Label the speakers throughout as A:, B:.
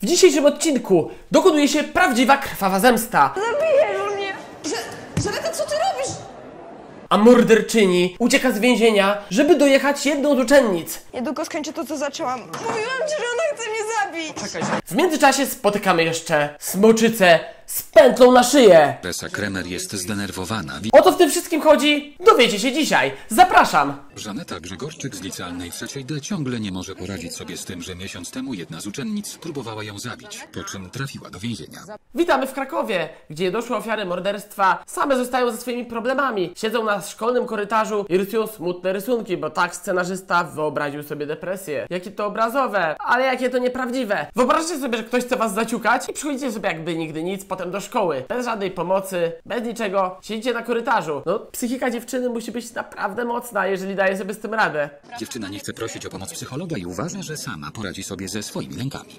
A: W dzisiejszym odcinku dokonuje się prawdziwa krwawa zemsta.
B: Zabijesz mnie! Żaneta, co ty robisz?
A: A morderczyni ucieka z więzienia, żeby dojechać jedną z uczennic.
B: Niedługo skończę to, co zaczęłam. Mówiłam ci, że ona chce mnie zabić!
A: Czekaj. W międzyczasie spotykamy jeszcze smoczycę z pętlą na szyję.
C: Tessa Kremer jest zdenerwowana.
A: O co w tym wszystkim chodzi? Dowiecie się dzisiaj. Zapraszam.
C: Żaneta Grzegorczyk z licealnej 3D ciągle nie może poradzić sobie z tym, że miesiąc temu jedna z uczennic próbowała ją zabić, po czym trafiła do więzienia.
A: Witamy w Krakowie, gdzie doszłe ofiary morderstwa same zostają ze swoimi problemami. Siedzą na szkolnym korytarzu i rysują smutne rysunki, bo tak scenarzysta wyobraził sobie depresję. Jakie to obrazowe, ale jakie to nieprawdziwe. Wyobraźcie sobie, że ktoś chce was zaciukać i przychodzicie sobie jakby nigdy nic potem do szkoły. Bez żadnej pomocy, bez niczego. Siedzicie na korytarzu. No, psychika dziewczyny musi być naprawdę mocna, jeżeli daje sobie z tym radę.
C: Dziewczyna nie chce prosić o pomoc psychologa i uważa, że sama poradzi sobie ze swoimi lękami.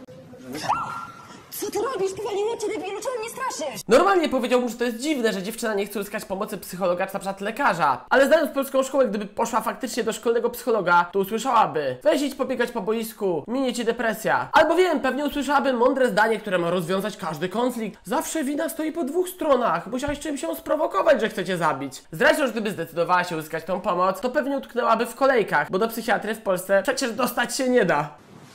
B: Co ty robisz? Powaliło cię, debilu, czemu mnie straszysz?
A: Normalnie powiedziałbym, że to jest dziwne, że dziewczyna nie chce uzyskać pomocy psychologa czy na przykład lekarza. Ale znając polską szkołę, gdyby poszła faktycznie do szkolnego psychologa, to usłyszałaby: weź idź pobiegać po boisku, minie ci depresja. Albo wiem, pewnie usłyszałaby mądre zdanie, które ma rozwiązać każdy konflikt. Zawsze wina stoi po dwóch stronach. Musiałeś czymś ją sprowokować, że chce cię zabić. Zresztą, że gdyby zdecydowała się uzyskać tą pomoc, to pewnie utknęłaby w kolejkach, bo do psychiatry w Polsce przecież dostać się nie da.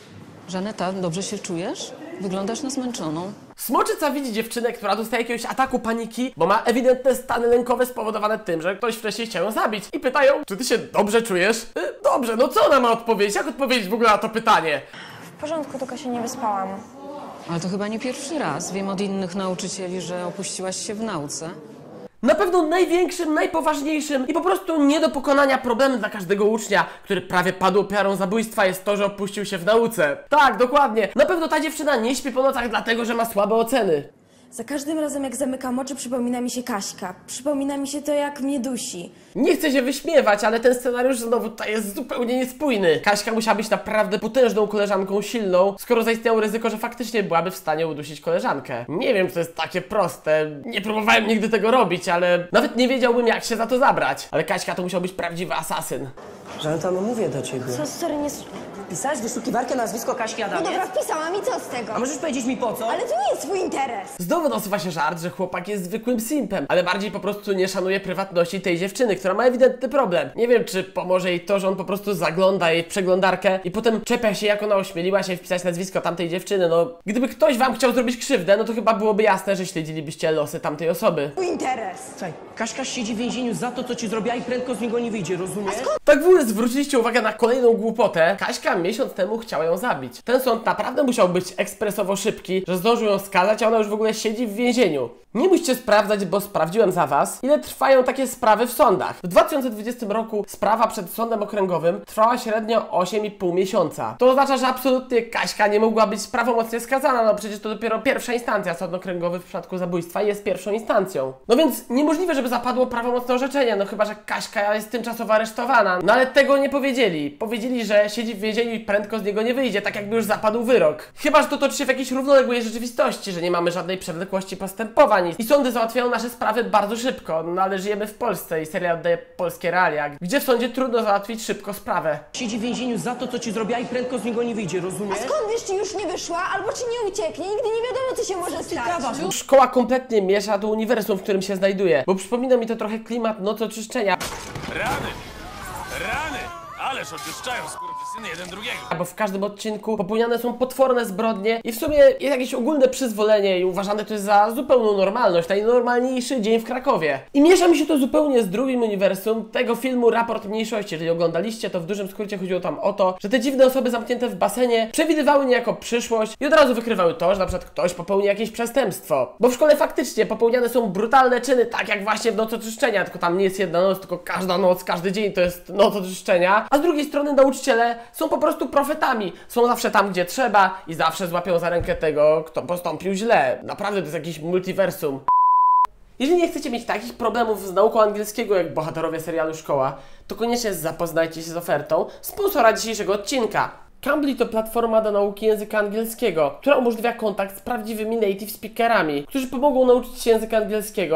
D: Żaneta, dobrze się czujesz? Wyglądasz na zmęczoną.
A: Smoczyca widzi dziewczynę, która dostaje jakiegoś ataku paniki, bo ma ewidentne stany lękowe spowodowane tym, że ktoś wcześniej chciał ją zabić. I pytają, czy ty się dobrze czujesz? Dobrze, no co ona ma odpowiedzieć? Jak odpowiedzieć w ogóle na to pytanie?
B: W porządku, tylko się nie wyspałam.
D: Ale to chyba nie pierwszy raz. Wiem od innych nauczycieli, że opuściłaś się w nauce.
A: Na pewno największym, najpoważniejszym i po prostu nie do pokonania problemem dla każdego ucznia, który prawie padł ofiarą zabójstwa, jest to, że opuścił się w nauce. Tak, dokładnie. Na pewno ta dziewczyna nie śpi po nocach dlatego, że ma słabe oceny.
E: Za każdym razem, jak zamykam oczy, przypomina mi się Kaśka. Przypomina mi się to, jak mnie dusi.
A: Nie chcę się wyśmiewać, ale ten scenariusz znowu tutaj jest zupełnie niespójny. Kaśka musiała być naprawdę potężną koleżanką, silną, skoro zaistniało ryzyko, że faktycznie byłaby w stanie udusić koleżankę. Nie wiem, czy to jest takie proste. Nie próbowałem nigdy tego robić, ale nawet nie wiedziałbym, jak się za to zabrać. Ale Kaśka to musiał być prawdziwy asasyn.
F: Żaneta, no mówię do ciebie.
E: Co, sorry, nie...
F: Pisałaś w wyszukiwarkę nazwisko Kaśki
E: No
F: Adamiec?
E: dobra, wpisałam i co z tego?
F: A możesz powiedzieć mi po co?
E: Ale to nie jest twój interes!
A: Znowu nasuwa się żart, że chłopak jest zwykłym simpem, ale bardziej po prostu nie szanuje prywatności tej dziewczyny, która ma ewidentny problem. Nie wiem, czy pomoże jej to, że on po prostu zagląda jej w przeglądarkę i potem czepia się, jak ona ośmieliła się wpisać nazwisko tamtej dziewczyny. No, gdyby ktoś wam chciał zrobić krzywdę, no to chyba byłoby jasne, że śledzilibyście losy tamtej osoby.
E: Twój interes!
F: Słuchaj, Kaśka siedzi w więzieniu za to, co ci zrobiła i prędko z niego nie wyjdzie, rozumiesz?
A: Tak w ogóle zwróciliście uwagę na kolejną głupotę. Kaśka miesiąc temu chciała ją zabić. Ten sąd naprawdę musiał być ekspresowo szybki, że zdążył ją skazać, a ona już w ogóle siedzi w więzieniu. Nie musicie sprawdzać, bo sprawdziłem za was, ile trwają takie sprawy w sądach. W 2020 roku sprawa przed sądem okręgowym trwała średnio 8,5 miesiąca. To oznacza, że absolutnie Kaśka nie mogła być prawomocnie skazana, no przecież to dopiero pierwsza instancja. Sąd okręgowy w przypadku zabójstwa jest pierwszą instancją. No więc niemożliwe, żeby zapadło prawomocne orzeczenie, no chyba, że Kaśka jest tymczasowo aresztowana. No ale tego nie powiedzieli. Powiedzieli, że siedzi w więzieniu i prędko z niego nie wyjdzie, tak jakby już zapadł wyrok. Chyba, że to toczy się w jakiejś równoległej rzeczywistości, że nie mamy żadnej przewlekłości postępowań i sądy załatwiają nasze sprawy bardzo szybko, no ale żyjemy w Polsce i serial oddaje polskie realia, gdzie w sądzie trudno załatwić szybko sprawę.
F: Siedzi w więzieniu za to, co ci zrobiła i prędko z niego nie wyjdzie, rozumiesz?
E: Skąd wiesz, czy już nie wyszła, albo ci nie ucieknie? Nigdy nie wiadomo, co się może stać.
A: Szkoła kompletnie miesza to uniwersum, w którym się znajduje, bo przypomina mi to trochę klimat nococzyszczenia.
G: Rany! Rany! Ależ oczyszczają skurwysyny jeden drugiego.
A: Bo w każdym odcinku popełniane są potworne zbrodnie i w sumie jest jakieś ogólne przyzwolenie i uważane to jest za zupełną normalność, najnormalniejszy dzień w Krakowie. I miesza mi się to zupełnie z drugim uniwersum tego filmu Raport Mniejszości. Jeżeli oglądaliście, to w dużym skrócie chodziło tam o to, że te dziwne osoby zamknięte w basenie przewidywały niejako przyszłość i od razu wykrywały to, że na przykład ktoś popełni jakieś przestępstwo. Bo w szkole faktycznie popełniane są brutalne czyny, tak jak właśnie w noc oczyszczenia, tylko tam nie jest jedna noc, tylko każda noc, każdy dzień to jest noc oczyszczenia. A z drugiej strony nauczyciele są po prostu profetami. Są zawsze tam, gdzie trzeba i zawsze złapią za rękę tego, kto postąpił źle. Naprawdę to jest jakiś multiversum. Jeżeli nie chcecie mieć takich problemów z nauką angielskiego jak bohaterowie serialu Szkoła, to koniecznie zapoznajcie się z ofertą sponsora dzisiejszego odcinka. Cambly to platforma do nauki języka angielskiego, która umożliwia kontakt z prawdziwymi native speakerami, którzy pomogą nauczyć się języka angielskiego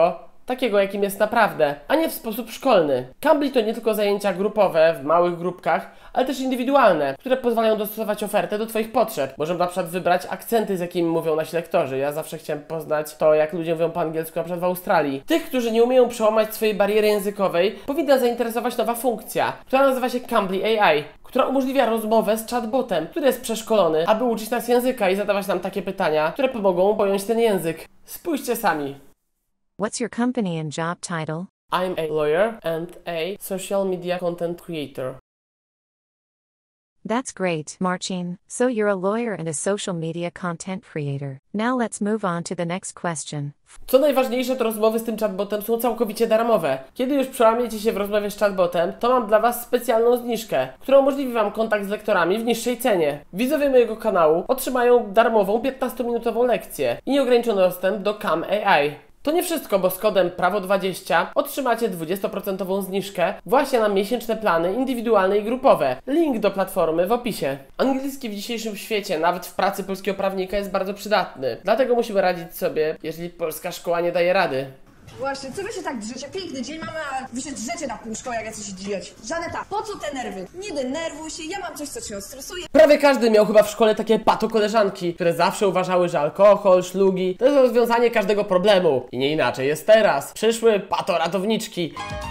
A: takiego jakim jest naprawdę, a nie w sposób szkolny. Cambly to nie tylko zajęcia grupowe, w małych grupkach, ale też indywidualne, które pozwalają dostosować ofertę do Twoich potrzeb. Możemy na przykład wybrać akcenty, z jakimi mówią nasi lektorzy. Ja zawsze chciałem poznać to, jak ludzie mówią po angielsku, na przykład w Australii. Tych, którzy nie umieją przełamać swojej bariery językowej, powinna zainteresować nowa funkcja, która nazywa się Cambly AI, która umożliwia rozmowę z chatbotem, który jest przeszkolony, aby uczyć nas języka i zadawać nam takie pytania, które pomogą pojąć ten język. Spójrzcie sami.
H: What's your company and job title?
A: I'm a lawyer and a social media content creator.
H: That's great, Marcin. So you're a lawyer and a social media content creator. Now let's move on to the next question.
A: Co najważniejsze, to rozmowy z tym chatbotem są całkowicie darmowe. Kiedy już przełamiecie się w rozmowie z chatbotem, to mam dla Was specjalną zniżkę, która umożliwi Wam kontakt z lektorami w niższej cenie. Widzowie mojego kanału otrzymają darmową 15-minutową lekcję i nieograniczony dostęp do Cam AI. To nie wszystko, bo z kodem PRAWO20 otrzymacie 20% zniżkę właśnie na miesięczne plany indywidualne i grupowe. Link do platformy w opisie. Angielski w dzisiejszym świecie, nawet w pracy polskiego prawnika, jest bardzo przydatny. Dlatego musimy radzić sobie, jeżeli polska szkoła nie daje rady.
B: Właśnie, co wy się tak drzecie? Piękny dzień mamy, a wy się drzecie na pół szkoły, jak jacyś idioci. Żaneta, po co te nerwy? Nie denerwuj się, ja mam coś, co cię odstresuje.
A: Prawie każdy miał chyba w szkole takie pato-koleżanki, które zawsze uważały, że alkohol, szlugi to jest rozwiązanie każdego problemu. I nie inaczej jest teraz. Przyszły pato-ratowniczki,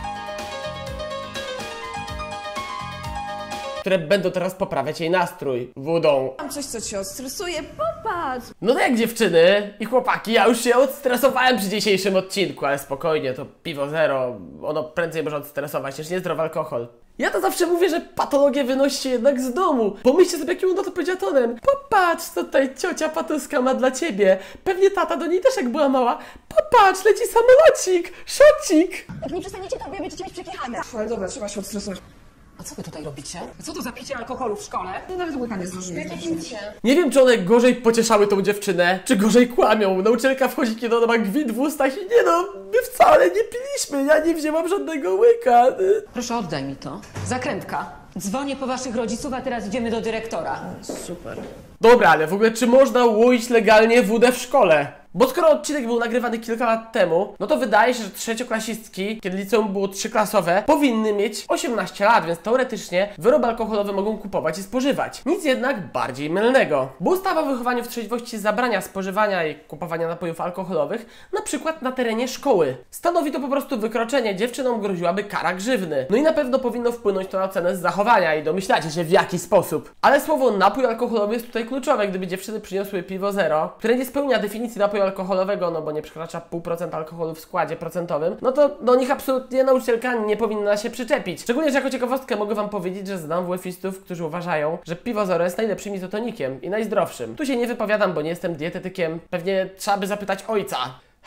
A: które będą teraz poprawiać jej nastrój wodą.
B: Mam coś, co cię odstresuje, popatrz.
A: No to jak dziewczyny i chłopaki, ja już się odstresowałem przy dzisiejszym odcinku, ale spokojnie, to piwo zero, ono prędzej może odstresować niż niezdrowy alkohol. Ja to zawsze mówię, że patologię wynosi się jednak z domu. Pomyślcie sobie, jakim on to powiedział tonem. Popatrz, co tutaj ciocia patuska ma dla ciebie. Pewnie tata do niej też jak była mała. Popatrz, leci samolocik, szocik.
B: Jak nie przestaniecie, to będziecie mieć przekichane. Ale dobra, trzeba się odstresować.
F: A co wy tutaj robicie? Co to za picie alkoholu w szkole?
B: No nawet łyka nie zdążymy.
A: Nie wiem, czy one gorzej pocieszały tą dziewczynę, czy gorzej kłamią. Nauczycielka wchodzi, kiedy ona ma gwint w ustach i nie no, my wcale nie piliśmy, ja nie wzięłam żadnego łyka.
D: Proszę, oddaj mi to. Zakrętka. Dzwonię po waszych rodziców, a teraz idziemy do dyrektora.
A: Super. Dobra, ale w ogóle czy można łoić legalnie wódę w szkole? Bo skoro odcinek był nagrywany kilka lat temu, no to wydaje się, że trzecioklasistki, kiedy liceum było trzyklasowe, powinny mieć 18 lat, więc teoretycznie wyroby alkoholowe mogą kupować i spożywać. Nic jednak bardziej mylnego. Bo ustawa o wychowaniu w trzeźwości zabrania spożywania i kupowania napojów alkoholowych, na przykład na terenie szkoły. Stanowi to po prostu wykroczenie, dziewczynom groziłaby kara grzywny. No i na pewno powinno wpłynąć to na cenę z zachowania i domyślacie się w jaki sposób. Ale słowo napój alkoholowy jest tutaj kluczowe, gdyby dziewczyny przyniosły piwo zero, które nie spełnia definicji napoju alkoholowego, no bo nie przekracza 0,5% alkoholu w składzie procentowym, no to do nich absolutnie nauczycielka nie powinna się przyczepić. Szczególnie, że jako ciekawostkę mogę Wam powiedzieć, że znam WF-istów, którzy uważają, że piwo zero jest najlepszym izotonikiem i najzdrowszym. Tu się nie wypowiadam, bo nie jestem dietetykiem. Pewnie trzeba by zapytać ojca.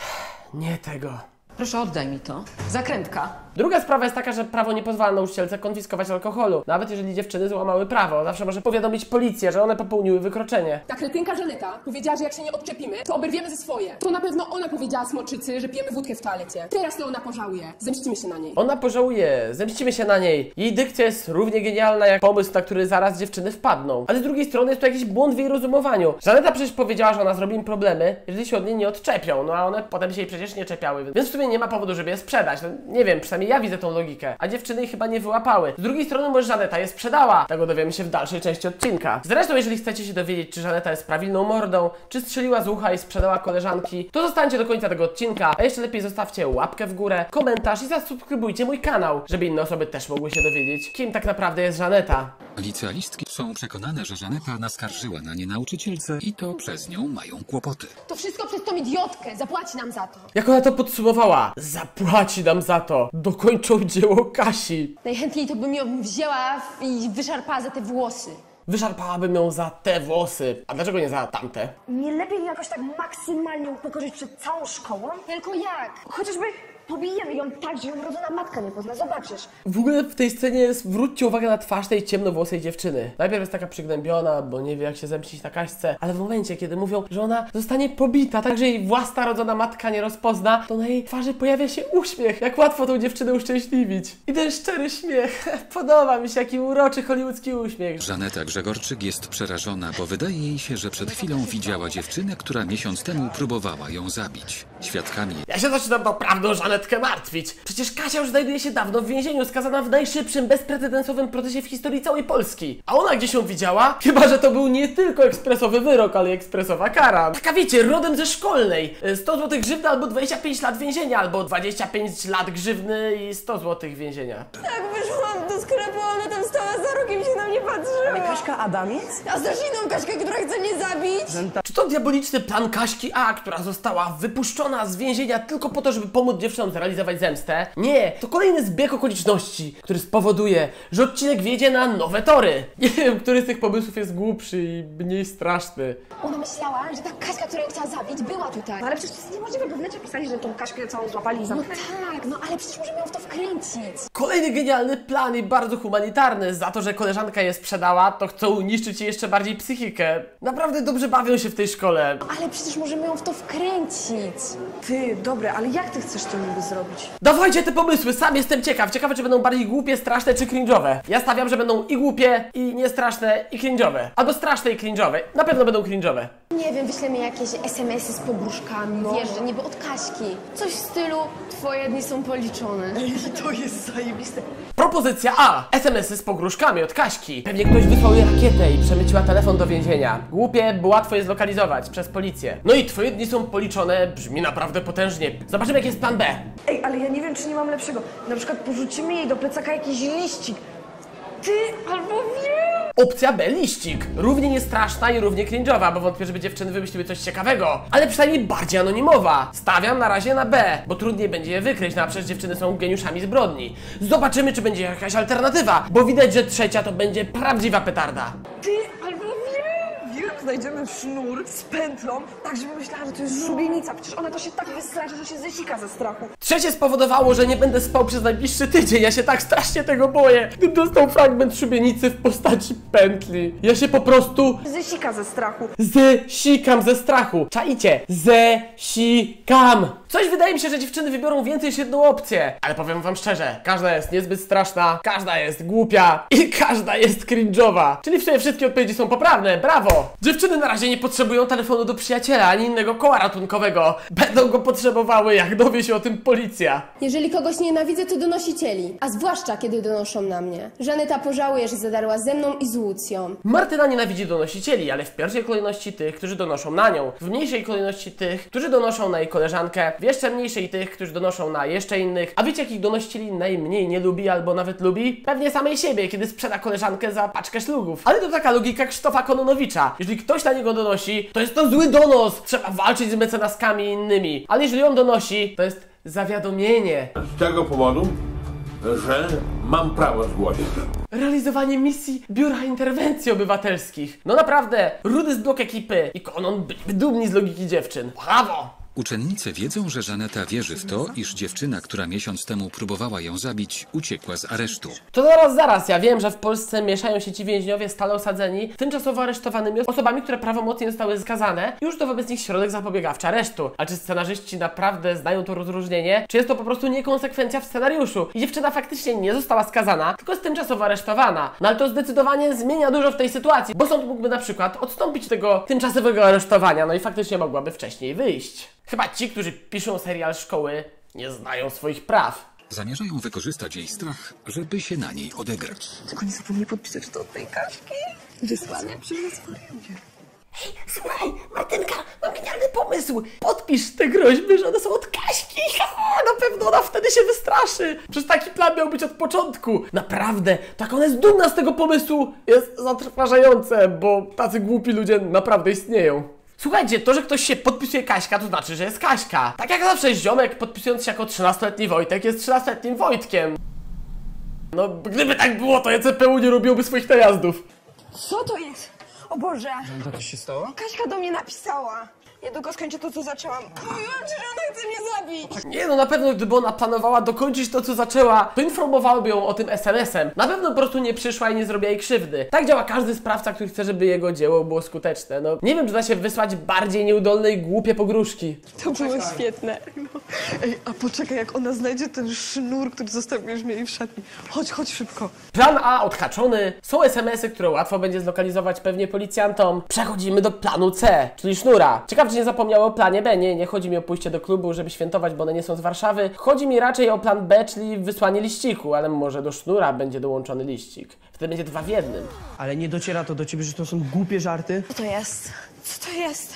A: Nie tego.
D: Proszę, oddaj mi to. Zakrętka.
A: Druga sprawa jest taka, że prawo nie pozwala nauczycielce konfiskować alkoholu. Nawet jeżeli dziewczyny złamały prawo, zawsze może powiadomić policję, że one popełniły wykroczenie.
I: Ta kretynka Żaneta powiedziała, że jak się nie odczepimy, to oberwiemy ze swoje. To na pewno ona powiedziała smoczycy, że pijemy wódkę w toalecie. Teraz to ona pożałuje. Zemścimy się na niej.
A: Ona pożałuje, zemścimy się na niej. Jej dykcja jest równie genialna jak pomysł, na który zaraz dziewczyny wpadną. Ale z drugiej strony jest to jakiś błąd w jej rozumowaniu. Żaneta przecież powiedziała, że ona zrobi im problemy, jeżeli się od niej nie odczepią, no a one potem się jej przecież nie czepiały. Więc w sumie nie ma powodu, żeby je sprzedać. No, nie wiem, przynajmniej ja widzę tą logikę. A dziewczyny jej chyba nie wyłapały. Z drugiej strony może Żaneta je sprzedała. Tego dowiemy się w dalszej części odcinka. Zresztą jeżeli chcecie się dowiedzieć, czy Żaneta jest prawilną mordą, czy strzeliła z ucha i sprzedała koleżanki, to zostańcie do końca tego odcinka, a jeszcze lepiej zostawcie łapkę w górę, komentarz i zasubskrybujcie mój kanał, żeby inne osoby też mogły się dowiedzieć, kim tak naprawdę jest Żaneta.
C: Licealistki są przekonane, że Żaneta naskarżyła na nie nauczycielce i to przez nią mają kłopoty.
I: To wszystko przez tą idiotkę. Zapłaci nam za to.
A: Jak ona to podsumowała? Zapłaci nam za to. Dokończą dzieło Kasi.
I: Najchętniej to bym ją wzięła i wyszarpała za te włosy.
A: Wyszarpałabym ją za te włosy. A dlaczego nie za tamte?
B: Nie lepiej jakoś tak maksymalnie upokorzyć przed całą szkołą?
I: Tylko jak?
B: Chociażby pobijemy ją tak, że ją rodzona matka nie pozna, zobaczysz.
A: W ogóle w tej scenie jest, zwróćcie uwagę na twarz tej ciemnowłosej dziewczyny. Najpierw jest taka przygnębiona, bo nie wie jak się zemścić na Kaśce, ale w momencie, kiedy mówią, że ona zostanie pobita, tak że jej własna rodzona matka nie rozpozna, to na jej twarzy pojawia się uśmiech. Jak łatwo tą dziewczynę uszczęśliwić. I ten szczery śmiech. Podoba mi się, jaki uroczy hollywoodzki uśmiech.
C: Żaneta Grzegorczyk jest przerażona, bo wydaje jej się, że przed chwilą widziała dziewczynę, która miesiąc temu próbowała ją zabić. Świadkami
A: Ja się zaczynam tą prawdą, Żaneta Żanetkę martwić. Przecież Kasia już znajduje się dawno w więzieniu, skazana w najszybszym, bezprecedensowym procesie w historii całej Polski. A ona gdzieś ją widziała? Chyba że to był nie tylko ekspresowy wyrok, ale i ekspresowa kara. Taka wiecie, rodem ze szkolnej. 100 zł grzywny albo 25 lat więzienia, albo 25 lat grzywny i 100 zł więzienia.
E: Jak wyszłam do sklepu, ona tam stała za rogiem i się na mnie patrzyła.
B: Kaśka Adamiec?
E: A znasz inną Kaśkę, która chce mnie zabić?
A: Czy to diaboliczny plan Kaśki A, która została wypuszczona z więzienia tylko po to, żeby pomóc dziewczynom zrealizować zemstę? Nie, to kolejny zbieg okoliczności, który spowoduje, że odcinek wjedzie na nowe tory. Nie wiem, który z tych pomysłów jest głupszy i mniej straszny.
I: Ona myślała, że ta Kaśka, którą chciała zabić, była tutaj.
B: Ale przecież to jest niemożliwe, bo w necie pisali, że tą Kaśkę całą złapali i
I: No
B: zamknęli.
I: tak, no ale przecież możemy ją w to wkręcić.
A: Kolejny genialny plan i bardzo humanitarny. Za to, że koleżanka je sprzedała, to chcą uniszczyć jej jeszcze bardziej psychikę. Naprawdę dobrze bawią się w tej szkole.
I: Ale przecież możemy ją w to wkręcić.
B: Ty, dobre, ale jak ty chcesz to niby zrobić?
A: Dawajcie te pomysły, sam jestem ciekaw. Ciekawe, czy będą bardziej głupie, straszne czy cringe'owe. Ja stawiam, że będą i głupie, i niestraszne, i cringe'owe. Albo straszne i cringe'owe. Na pewno będą cringe'owe.
I: Nie wiem, wyślemy jakieś SMS-y z pogróżkami, wiesz, że niby od Kaśki. Coś w stylu, twoje dni są policzone.
B: To jest zajebiste.
A: Propozycja A. SMS-y z pogróżkami od Kaśki. Pewnie ktoś wysłał jej rakietę i przemyciła telefon do więzienia. Głupie, bo łatwo je zlokalizować przez policję. No i twoje dni są policzone, brzmi naprawdę potężnie. Zobaczymy, jaki jest plan B.
B: Ej, ale ja nie wiem, czy nie mam lepszego. Na przykład porzucimy jej do plecaka jakiś liścik. Ty, albo wiem.
A: Opcja B, liścik. Równie niestraszna i równie cringe'owa, bo wątpię, żeby dziewczyny wymyśliły coś ciekawego. Ale przynajmniej bardziej anonimowa. Stawiam na razie na B, bo trudniej będzie je wykryć, no a przecież dziewczyny są geniuszami zbrodni. Zobaczymy, czy będzie jakaś alternatywa, bo widać, że trzecia to będzie prawdziwa petarda.
B: Ty, albo wiem. Jak znajdziemy sznur z pętlą, tak żeby myślała, że to jest szubienica. Przecież ona to się tak wystraszy, że się zesika ze strachu.
A: Trzecie spowodowało, że nie będę spał przez najbliższy tydzień. Ja się tak strasznie tego boję. Gdybym dostał fragment szubienicy w postaci pętli. Ja się po prostu
B: Zesika ze strachu.
A: zesikam ze strachu. Czaicie? Zesikam. Coś wydaje mi się, że dziewczyny wybiorą więcej niż jedną opcję. Ale powiem wam szczerze, każda jest niezbyt straszna, każda jest głupia i każda jest cringe'owa. Czyli w sumie wszystkie odpowiedzi są poprawne. Brawo! Dziewczyny na razie nie potrzebują telefonu do przyjaciela ani innego koła ratunkowego. Będą go potrzebowały, jak dowie się o tym policja.
J: Jeżeli kogoś nienawidzę, to donosicieli, a zwłaszcza kiedy donoszą na mnie. Żaneta pożałuje, że zadarła ze mną i z Łucją.
A: Martyna nienawidzi donosicieli, ale w pierwszej kolejności tych, którzy donoszą na nią. W mniejszej kolejności tych, którzy donoszą na jej koleżankę. W jeszcze mniejszej tych, którzy donoszą na jeszcze innych. A wiecie, jakich donosicieli najmniej nie lubi albo nawet lubi? Pewnie samej siebie, kiedy sprzeda koleżankę za paczkę szlugów. Ale to taka logika Krzysztofa Kononowicza. Jeżeli ktoś na niego donosi, to jest to zły donos. Trzeba walczyć z mecenaskami i innymi. Ale jeżeli on donosi, to jest zawiadomienie.
K: Z tego powodu, że mam prawo zgłosić.
A: Realizowanie misji Biura Interwencji Obywatelskich. No naprawdę, rudy z blok ekipy i Konon byliby dumni z logiki dziewczyn. Brawo!
C: Uczennice wiedzą, że Żaneta wierzy w to, iż dziewczyna, która miesiąc temu próbowała ją zabić, uciekła z aresztu.
A: To zaraz, ja wiem, że w Polsce mieszają się ci więźniowie stale osadzeni tymczasowo aresztowanymi osobami, które prawomocnie zostały skazane i już to wobec nich środek zapobiegawczy aresztu. A czy scenarzyści naprawdę znają to rozróżnienie? Czy jest to po prostu niekonsekwencja w scenariuszu i dziewczyna faktycznie nie została skazana, tylko jest tymczasowo aresztowana? No ale to zdecydowanie zmienia dużo w tej sytuacji, bo sąd mógłby na przykład odstąpić tego tymczasowego aresztowania, no i faktycznie mogłaby wcześniej wyjść. Chyba ci, którzy piszą serial Szkoły, nie znają swoich praw.
C: Zamierzają wykorzystać jej strach, żeby się na niej odegrać.
B: Tylko nie zapomnij podpisać to od tej Kaśki. Wysłanie przez zwariucie.
A: Hej, słuchaj, Martynka, mam genialny pomysł. Podpisz te groźby, że one są od Kaśki. Na pewno ona wtedy się wystraszy. Przecież taki plan miał być od początku. Naprawdę, tak ona jest dumna z tego pomysłu. Jest zatrważające, bo tacy głupi ludzie naprawdę istnieją. Słuchajcie, to, że ktoś się podpisuje Kaśka, to znaczy, że jest Kaśka. Tak jak zawsze ziomek podpisując się jako 13-letni Wojtek jest 13-letnim Wojtkiem. No, gdyby tak było, to ECPU nie robiłoby swoich najazdów.
B: Co to jest? O Boże!
F: Co to się stało?
B: Kaśka do mnie napisała. Niedługo skończę to, co zaczęłam. Mówiłam ci, że ona chce mnie zabić!
A: Nie no, na pewno gdyby ona planowała dokończyć to, co zaczęła, to informowałaby ją o tym SMS-em. Na pewno po prostu nie przyszła i nie zrobiła jej krzywdy. Tak działa każdy sprawca, który chce, żeby jego dzieło było skuteczne. No, nie wiem, czy da się wysłać bardziej nieudolne i głupie pogróżki.
B: To było świetne. Ej, a poczekaj, jak ona znajdzie ten sznur, który zostawiłeś mi jej w szatni. Chodź szybko.
A: Plan A odhaczony. Są SMS-y, które łatwo będzie zlokalizować pewnie policjantom. Przechodzimy do planu C, czyli sznura. Ciekawe, Ciekaw, że nie zapomniały o planie B. Nie chodzi mi o pójście do klubu, żeby świętować, bo one nie są z Warszawy. Chodzi mi raczej o plan B, czyli wysłanie liściku, ale może do sznura będzie dołączony liścik. Wtedy będzie 2 w 1.
F: Ale nie dociera to do ciebie, że to są głupie żarty?
E: Co to jest? Co to jest?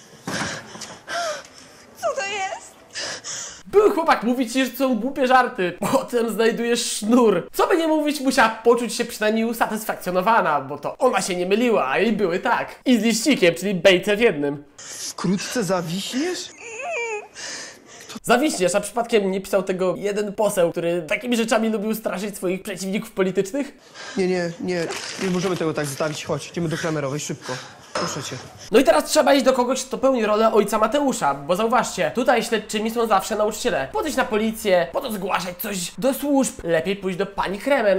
E: Co to jest?
A: Był chłopak mówić ci, że to są głupie żarty. Potem znajdujesz sznur. Co by nie mówić, musiała poczuć się przynajmniej usatysfakcjonowana, bo to ona się nie myliła, a jej były tak. I z liścikiem, czyli bejce w jednym.
F: Wkrótce zawiśniesz?
A: Zawiśniesz, a przypadkiem nie pisał tego jeden poseł, który takimi rzeczami lubił straszyć swoich przeciwników politycznych?
F: Nie możemy tego tak zostawić. Chodź, idziemy do Kramerowej, szybko. Proszę cię.
A: No i teraz trzeba iść do kogoś, kto pełni rolę ojca Mateusza, bo zauważcie, tutaj śledczymi są zawsze nauczyciele. Po coś na policję, po to zgłaszać coś do służb. Lepiej pójść do pani Kremer.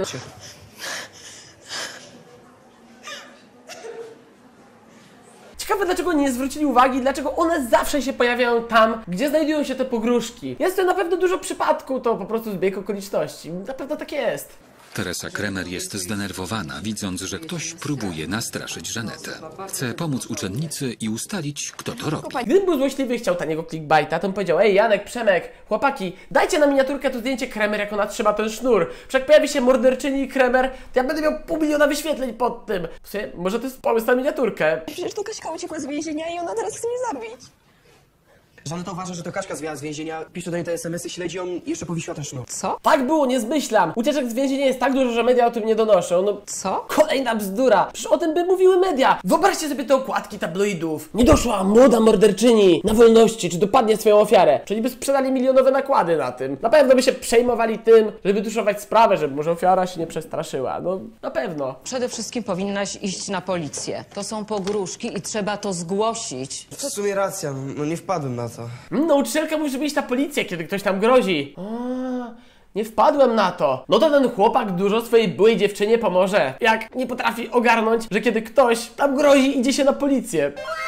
A: Ciekawe, dlaczego nie zwrócili uwagi, dlaczego one zawsze się pojawiają tam, gdzie znajdują się te pogróżki. Jest to na pewno dużo przypadków, to po prostu zbieg okoliczności. Na pewno tak jest.
C: Teresa Kremer jest zdenerwowana, widząc, że ktoś próbuje nastraszyć Żanetę. Chce pomóc uczennicy i ustalić, kto to robi.
A: Gdybym był złośliwy i chciał taniego clickbaita, to bym powiedział: ej, Janek, Przemek, chłopaki, dajcie na miniaturkę to zdjęcie Kremer, jak ona trzyma ten sznur. Przecież jak pojawi się morderczyni Kremer, to ja będę miał 500 000 wyświetleń pod tym. Może to jest pomysł na miniaturkę.
B: Przecież to Kaśka uciekła z więzienia i ona teraz chce mnie zabić.
F: Żaneta uważa, że to Kaśka zwiała z więzienia, pisze do niej te SMS-y, śledzi ją i jeszcze powiesiła ten sznur.
D: Co?
A: Tak było, nie zmyślam. Ucieczek z więzienia jest tak dużo, że media o tym nie donoszą. No
D: Co?
A: Kolejna bzdura. Przecież o tym by mówiły media. Wyobraźcie sobie te okładki tabloidów. Nie doszła młoda morderczyni na wolności, czy dopadnie swoją ofiarę. Czyli by sprzedali milionowe nakłady na tym. Na pewno by się przejmowali tym, żeby tuszować sprawę, żeby może ofiara się nie przestraszyła. No, na pewno.
D: Przede wszystkim powinnaś iść na policję. To są pogróżki i trzeba to zgłosić.
F: W sumie racja, no nie wpadłem na to.
A: Nauczycielka musi iść na policję, kiedy ktoś tam grozi. Nie wpadłem na to. No to ten chłopak dużo swojej byłej dziewczynie pomoże. Jak nie potrafi ogarnąć, że kiedy ktoś tam grozi, idzie się na policję.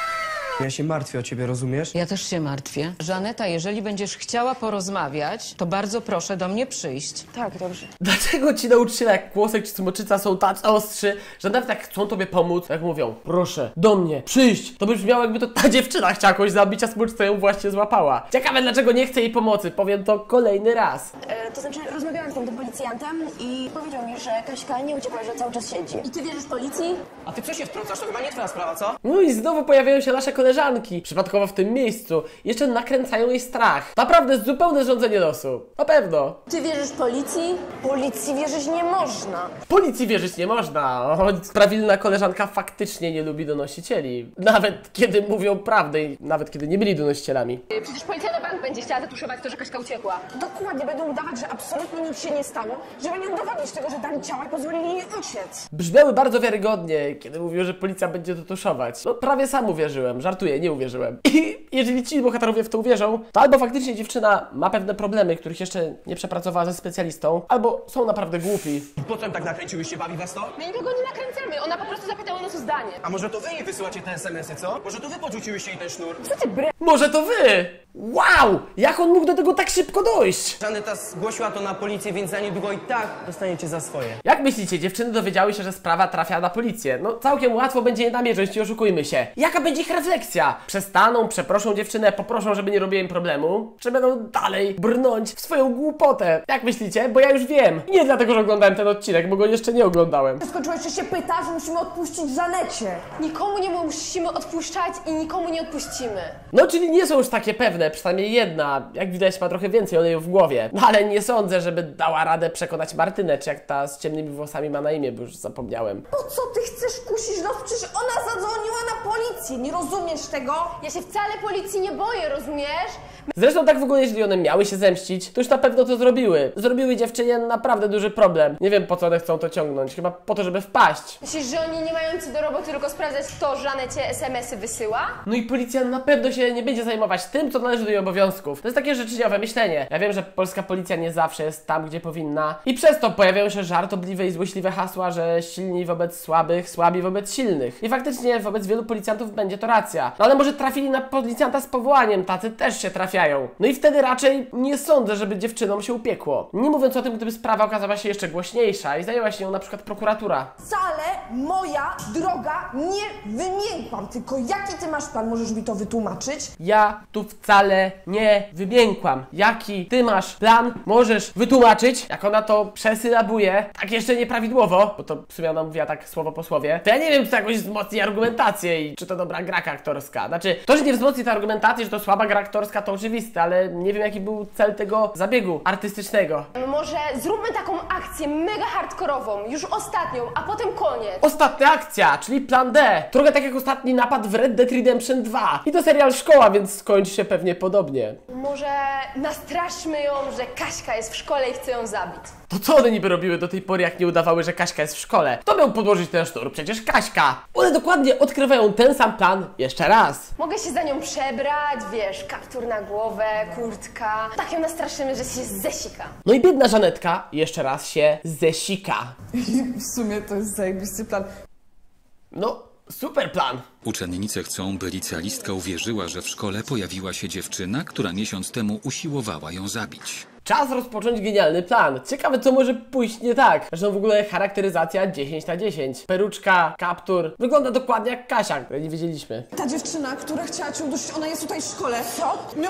F: Ja się martwię o ciebie, rozumiesz?
D: Ja też się martwię. Żaneta, jeżeli będziesz chciała porozmawiać, to bardzo proszę do mnie przyjść.
B: Tak, dobrze.
A: Dlaczego ci nauczyciele jak Kłosek czy Smoczyca są tacy ostrzy, że nawet jak chcą tobie pomóc, jak mówią: proszę, do mnie, przyjść, to by brzmiało, jakby to ta dziewczyna chciała kogoś zabić, a Smoczyca ją właśnie złapała. Ciekawe, dlaczego nie chce jej pomocy, powiem to kolejny raz.
B: To znaczy, rozmawiałam z tym policjantem i powiedział mi, że Kaśka nie uciekła, że cały czas siedzi. I ty wierzysz policji?
F: A ty co się wtrącasz? To chyba nie twoja sprawa, co?
A: No i znowu pojawiają się nasze koleżanki, przypadkowo w tym miejscu. Jeszcze nakręcają jej strach. Naprawdę zupełne zrządzenie losu. Na pewno.
B: Ty wierzysz policji? Policji wierzyć nie można.
A: Policji wierzyć nie można. O, prawilna koleżanka faktycznie nie lubi donosicieli. Nawet kiedy mówią prawdę i nawet kiedy nie byli donosicielami.
I: Przecież policja na bank będzie chciała zatuszować to, że Kaśka uciekła.
B: Dokładnie, będą udawać, że absolutnie nic się nie stało, żeby nie udowodnić tego, że dali ciała i pozwolili jej uciec.
A: Brzmiały bardzo wiarygodnie, kiedy mówił, że policja będzie to tuszować. No prawie sam uwierzyłem. Żartuję, nie uwierzyłem. I jeżeli ci bohaterowie w to uwierzą, to albo faktycznie dziewczyna ma pewne problemy, których jeszcze nie przepracowała ze specjalistą, albo są naprawdę głupi.
F: Po co im tak nakręciłyście, bawi was to?
I: My nikogo nie nakręcamy, ona po prostu zapytała nas o zdanie.
F: A może to wy jej wysyłacie te SMS-y, co? Może to wy podrzuciłyście jej ten sznur?
B: Co ty bre...
A: Może to wy! Wow! Jak on mógł do tego tak szybko dojść?
F: Żaneta zgłosiła to na policję, więc za niedługo i tak dostaniecie za swoje.
A: Jak myślicie, dziewczyny dowiedziały się, że sprawa trafia na policję? No całkiem łatwo będzie je namierzyć, nie oszukujmy się. Jaka będzie ich refleksja? Przestaną, przeproszą dziewczynę, poproszą, żeby nie robiła im problemu? Czy będą dalej brnąć w swoją głupotę? Jak myślicie? Bo ja już wiem. I nie dlatego, że oglądałem ten odcinek, bo go jeszcze nie oglądałem.
B: Skończyłeś, że się pyta, że musimy odpuścić Żanecie.
J: Nikomu nie musimy odpuszczać i nikomu nie odpuścimy.
A: No, czyli nie są już takie pewne, przynajmniej jedna. Jak widać, ma trochę więcej oleju w głowie. No, ale nie sądzę, żeby dała radę przekonać Martynę, czy jak ta z ciemnymi włosami ma na imię, bo już zapomniałem.
B: Po co ty chcesz kusić los? Przecież ona zadzwoniła na policję, nie rozumiesz tego?
J: Ja się wcale policji nie boję, rozumiesz?
A: Zresztą tak w ogóle, jeżeli one miały się zemścić, to już na pewno to zrobiły. Zrobiły dziewczynie naprawdę duży problem. Nie wiem, po co one chcą to ciągnąć. Chyba po to, żeby wpaść.
J: Myślisz, że oni nie mają co do roboty, tylko sprawdzać, kto Żanecie SMS-y wysyła?
A: No i policja na pewno się nie będzie zajmować tym, co należy należy do jej obowiązków. To jest takie życzeniowe myślenie. Ja wiem, że polska policja nie zawsze jest tam, gdzie powinna i przez to pojawiają się żartobliwe i złośliwe hasła, że silni wobec słabych, słabi wobec silnych. I faktycznie wobec wielu policjantów będzie to racja. No ale może trafili na policjanta z powołaniem, tacy też się trafiają. No i wtedy raczej nie sądzę, żeby dziewczynom się upiekło. Nie mówiąc o tym, gdyby sprawa okazała się jeszcze głośniejsza i zajęła się nią na przykład prokuratura.
B: Wcale moja droga nie wymiękłam, tylko jaki ty masz plan? Możesz mi to wytłumaczyć?
A: Ja tu wcale nie wymiękłam. Jaki ty masz plan? Możesz wytłumaczyć? Jak ona to przesylabuje, tak jeszcze nieprawidłowo, bo to w sumie ona mówiła tak słowo po słowie, to ja nie wiem, czy to jakoś wzmocni argumentację i czy to dobra gra aktorska. Znaczy, to, że nie wzmocni ta argumentacja, że to słaba gra aktorska, to oczywiste, ale nie wiem, jaki był cel tego zabiegu artystycznego.
J: Może zróbmy taką akcję mega hardkorową, już ostatnią, a potem koniec.
A: Ostatnia akcja, czyli plan D. Trochę tak jak ostatni napad w Red Dead Redemption 2. I to serial Szkoła, więc skończy się pewnie podobnie.
J: Może nastraszmy ją, że Kaśka jest w szkole i chce ją zabić.
A: To co one niby robiły do tej pory, jak nie udawały, że Kaśka jest w szkole? Kto miał podłożyć ten sznur? Przecież Kaśka. One dokładnie odkrywają ten sam plan jeszcze raz.
J: Mogę się za nią przebrać, wiesz, kaptur na głowę, kurtka. Tak ją nastraszymy, że się zesika.
A: No i biedna Żanetka jeszcze raz się zesika.
B: W sumie to jest zajebisty plan.
A: No, super plan.
C: Uczennice chcą, by licealistka uwierzyła, że w szkole pojawiła się dziewczyna, która miesiąc temu usiłowała ją zabić.
A: Czas rozpocząć genialny plan. Ciekawe, co może pójść nie tak. Zresztą w ogóle charakteryzacja 10/10. Peruczka, kaptur. Wygląda dokładnie jak Kasia, której nie wiedzieliśmy.
B: Ta dziewczyna, która chciała cię udusić, ona jest tutaj w szkole. Co? My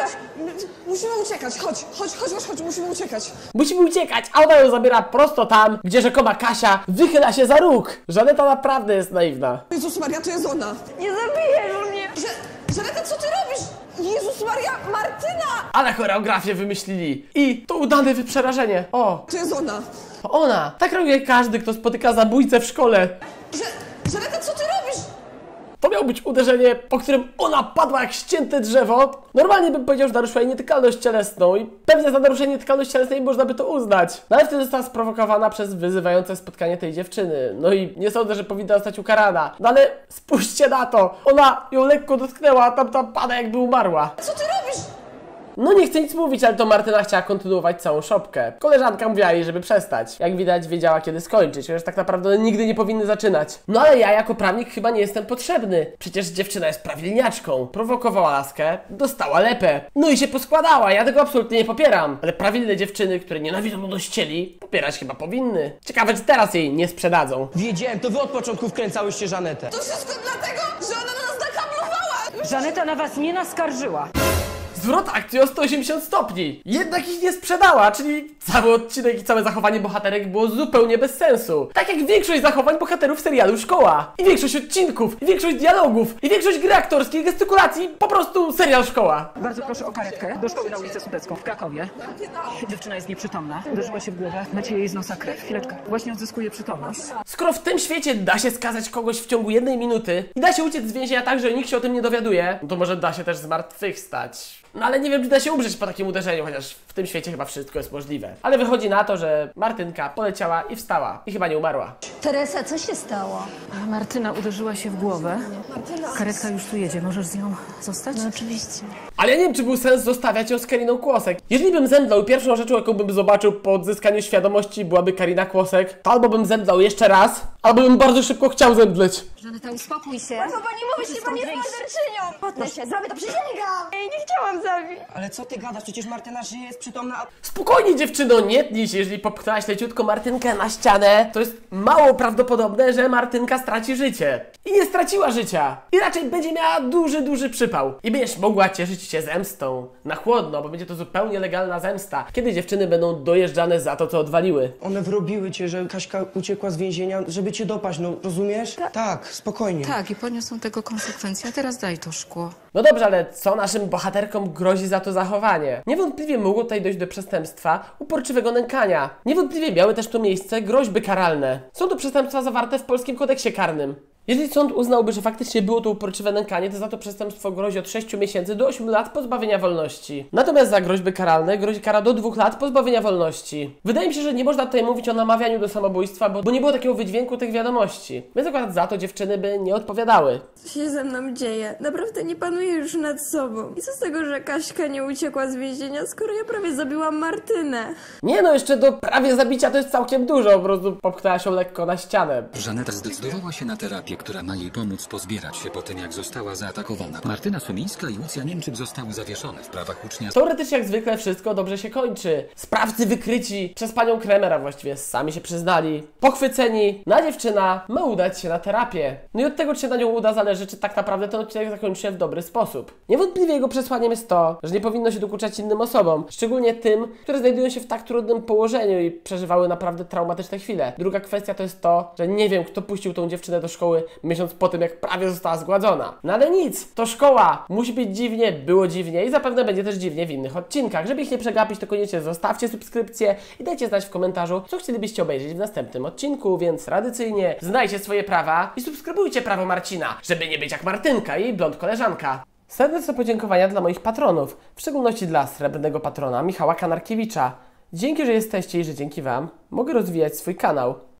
B: musimy uciekać. Chodź, musimy uciekać.
A: Musimy uciekać, a ona ją zabiera prosto tam, gdzie rzekoma Kasia wychyla się za róg. Żaneta naprawdę jest naiwna.
B: Jezus Maria, to jest ona.
J: Nie zabijesz mnie!
B: Żaneta, co ty robisz? Jezus Maria, Martyna!
A: Ale choreografię wymyślili. I to udane wyprzerażenie. O,
B: To jest ona.
A: to ona. Tak robi każdy, kto spotyka zabójcę w szkole.
B: Żaneta, co ty robisz?
A: To miało być uderzenie, po którym ona padła jak ścięte drzewo. Normalnie bym powiedział, że naruszyła jej nietykalność cielesną i pewnie za naruszenie nietykalności cielesnej można by to uznać. No ale wtedy została sprowokowana przez wyzywające spotkanie tej dziewczyny. No i nie sądzę, że powinna zostać ukarana. No ale spójrzcie na to. Ona ją lekko dotknęła, a tamta pada jakby umarła.
B: Co ty robisz?
A: No nie chcę nic mówić, ale to Martyna chciała kontynuować całą szopkę. Koleżanka mówiła jej, żeby przestać. Jak widać, wiedziała kiedy skończyć, chociaż tak naprawdę one nigdy nie powinny zaczynać. No ale ja jako prawnik chyba nie jestem potrzebny. Przecież dziewczyna jest prawilniaczką. Prowokowała laskę, dostała lepę. No i się poskładała, ja tego absolutnie nie popieram. Ale prawilne dziewczyny, które nienawidzą nudościeli, popierać chyba powinny. Ciekawe, czy teraz jej nie sprzedadzą.
F: Wiedziałem, to wy od początku wkręcałyście Żanetę.
B: To wszystko dlatego, że ona na nas nakablowała.
D: Żaneta na was nie naskarżyła.
A: Zwrot akcji o 180 stopni. Jednak ich nie sprzedała, czyli cały odcinek i całe zachowanie bohaterek było zupełnie bez sensu. Tak jak większość zachowań bohaterów serialu Szkoła. I większość odcinków, i większość dialogów, i większość gry aktorskiej, gestykulacji, po prostu serial Szkoła.
L: Bardzo proszę o karetkę do szkoły na ulicę Sudecką w Krakowie. Dziewczyna jest nieprzytomna, uderzyła się w głowę, leci jej z nosa krew. Chwileczkę, właśnie odzyskuje przytomność.
A: Skoro w tym świecie da się skazać kogoś w ciągu 1 minuty i da się uciec z więzienia tak, że nikt się o tym nie dowiaduje, no to może da się też zmartwychwstać. No ale nie wiem, czy da się umrzeć po takim uderzeniu, chociaż w tym świecie chyba wszystko jest możliwe. Ale wychodzi na to, że Martynka poleciała i wstała i chyba nie umarła.
M: Teresa, co się stało?
L: Martyna uderzyła się w głowę. Karetka już tu jedzie, możesz z nią zostać?
M: No oczywiście.
A: Ale ja nie wiem, czy był sens zostawiać ją z Kariną Kłosek. Jeżeli bym zemdlał i pierwszą rzeczą, jaką bym zobaczył po odzyskaniu świadomości byłaby Karina Kłosek, to albo bym zemdlał jeszcze raz, albo bym bardzo szybko chciał zemdleć.
M: Żaneta, uspokój się.
J: Chyba nie mówisz, chyba nie jest morderczynią. Potnę się, zrobię to, przysięgam. Ej, nie chciałam zabić.
F: Ale co ty gadasz? Przecież Martyna żyje, jest przytomna, a...
A: Spokojnie dziewczyno, nie tnij się, jeżeli popchnęłaś leciutko Martynkę na ścianę, to jest mało prawdopodobne, że Martynka straci życie. I nie straciła życia. I raczej będzie miała duży przypał. I będziesz mogła cieszyć się zemstą. Na chłodno, bo będzie to zupełnie legalna zemsta. Kiedy dziewczyny będą dojeżdżane za to, co odwaliły.
F: One wrobiły cię, że Kaśka uciekła z więzienia, żeby cię dopaść, no rozumiesz? Tak, spokojnie.
L: Tak, i poniosą tego konsekwencje, a teraz daj to szkło.
A: No dobrze, ale co naszym bohaterkom grozi za to zachowanie? Niewątpliwie mogło tutaj dojść do przestępstwa uporczywego nękania. Niewątpliwie miały też tu miejsce groźby karalne. Są to przestępstwa zawarte w polskim kodeksie karnym. Jeżeli sąd uznałby, że faktycznie było to uporczywe nękanie, to za to przestępstwo grozi od 6 miesięcy do 8 lat pozbawienia wolności. Natomiast za groźby karalne grozi kara do 2 lat pozbawienia wolności. Wydaje mi się, że nie można tutaj mówić o namawianiu do samobójstwa, bo nie było takiego wydźwięku tych wiadomości. Więc akurat za to dziewczyny by nie odpowiadały.
E: Co się ze mną dzieje? Naprawdę nie panuję już nad sobą. I co z tego, że Kaśka nie uciekła z więzienia, skoro ja prawie zabiłam Martynę?
A: Nie no, jeszcze do prawie zabicia to jest całkiem dużo, po prostu popchnęła się lekko na ścianę.
C: Żaneta zdecydowała się na terapię, która ma jej pomóc pozbierać się po tym, jak została zaatakowana. Martyna Sumińska i Łucja Niemczyk zostały zawieszone w prawach ucznia.
A: Teoretycznie jak zwykle wszystko dobrze się kończy. Sprawcy wykryci przez panią Kremer, a właściwie sami się przyznali. Pochwyceni, a dziewczyna ma udać się na terapię. No i od tego, czy się na nią uda, zależy, czy tak naprawdę ten odcinek zakończy się w dobry sposób. Niewątpliwie jego przesłaniem jest to, że nie powinno się dokuczać innym osobom, szczególnie tym, które znajdują się w tak trudnym położeniu i przeżywały naprawdę traumatyczne chwile. Druga kwestia to jest to, że nie wiem, kto puścił tą dziewczynę do szkoły miesiąc po tym, jak prawie została zgładzona. No ale nic, to szkoła. Musi być dziwnie, było dziwnie i zapewne będzie też dziwnie w innych odcinkach. Żeby ich nie przegapić, to koniecznie zostawcie subskrypcję i dajcie znać w komentarzu, co chcielibyście obejrzeć w następnym odcinku, więc tradycyjnie znajcie swoje prawa i subskrybujcie prawo Marcina, żeby nie być jak Martynka i jej blond koleżanka. Serdeczne podziękowania dla moich patronów, w szczególności dla srebrnego patrona Michała Kanarkiewicza. Dzięki, że jesteście i że dzięki Wam mogę rozwijać swój kanał.